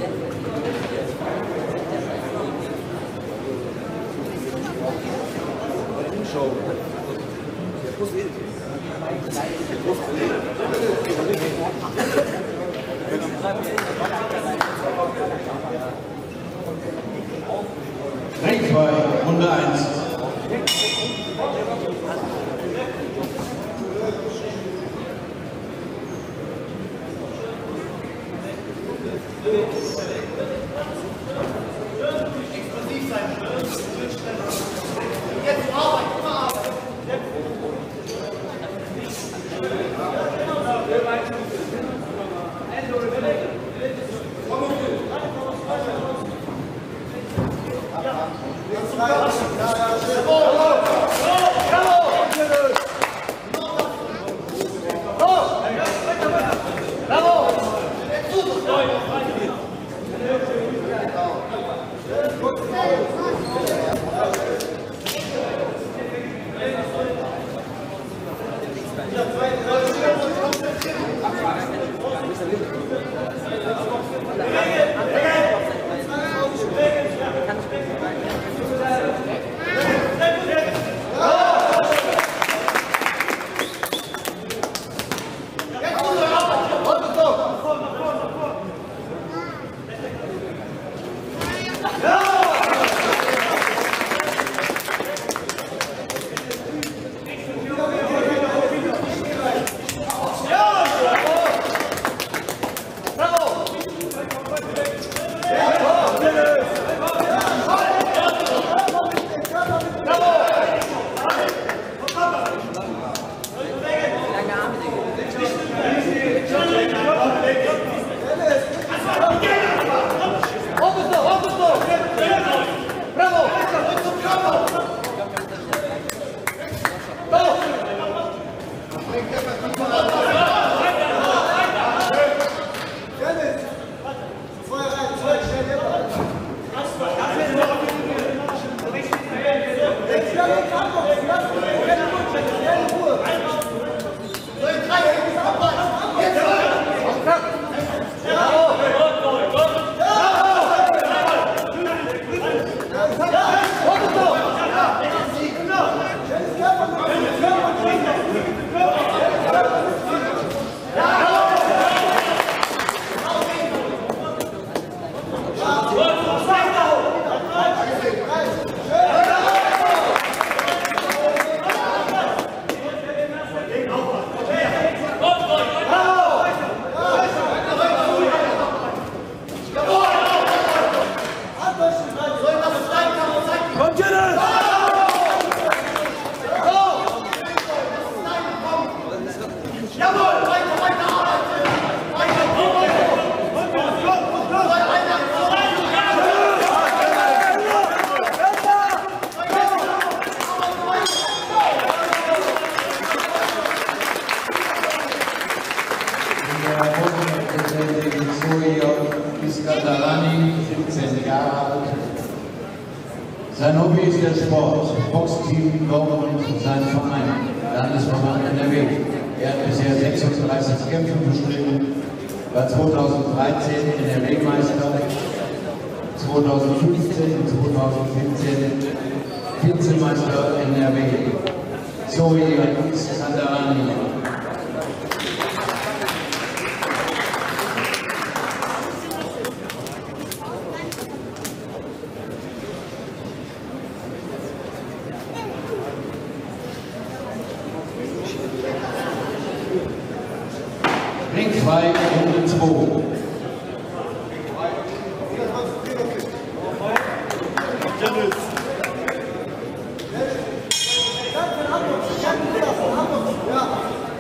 Ring 2, Runde 1. Explosiv sein. Jetzt Arbeit, immer Arbeit. Sein Hobby ist der Sport, Boxteam, Dortmund, sein Verein, Landesverband NRW. Er hat bisher 36 Kämpfe bestritten, war 2013 NRW-Meister, 2015 und 2014 Vizemeister NRW. Zoe Skandarani. Ring 2, Runde 2. Ja.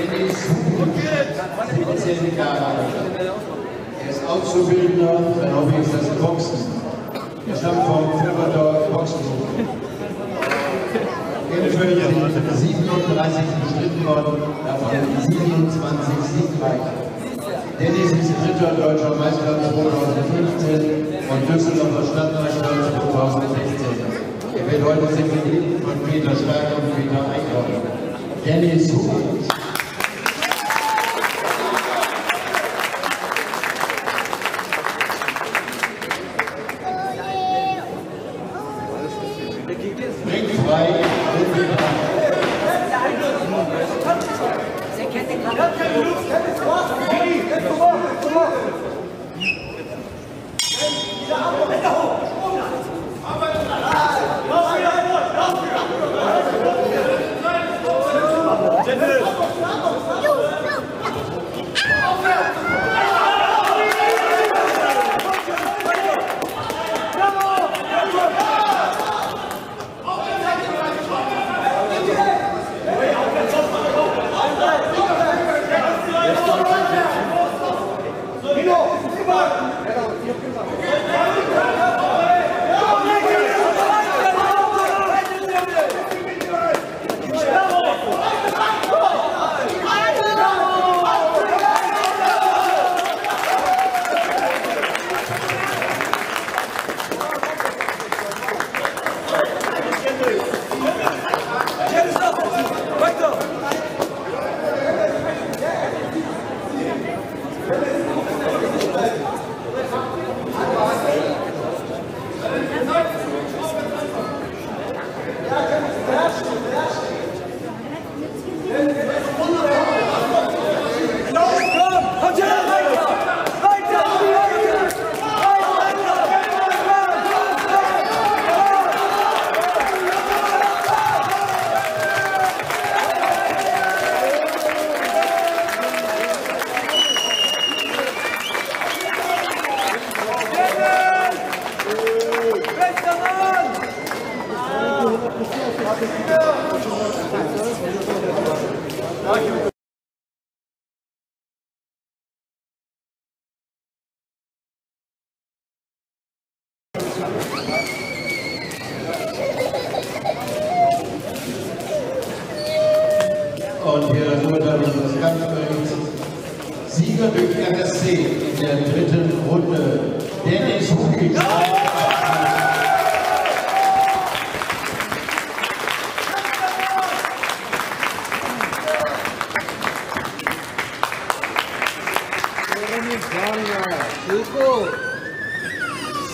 Dennis Hugen, 17 Jahre alt. Er ist Auszubildender, sein Hobby ist das Boxen. Er stammt vom Filberdorf Boxenbuch. Kämpfe sind 37 bestritten worden, davon 27 siegreich. Dennis ist dritter deutscher Meister 2015 und Düsseldorfer Stadtmeister 2016. Er wird heute sekretär von Peter Stark und Peter Eichhorn. Dennis Hugen. Ringfrei und hier das Urteil unseres Kampfberichts. Sieger durch RSC in der dritten Runde. Dennis Hugen.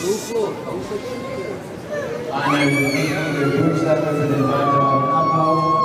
Eine Durchsage für den weiteren Ablauf.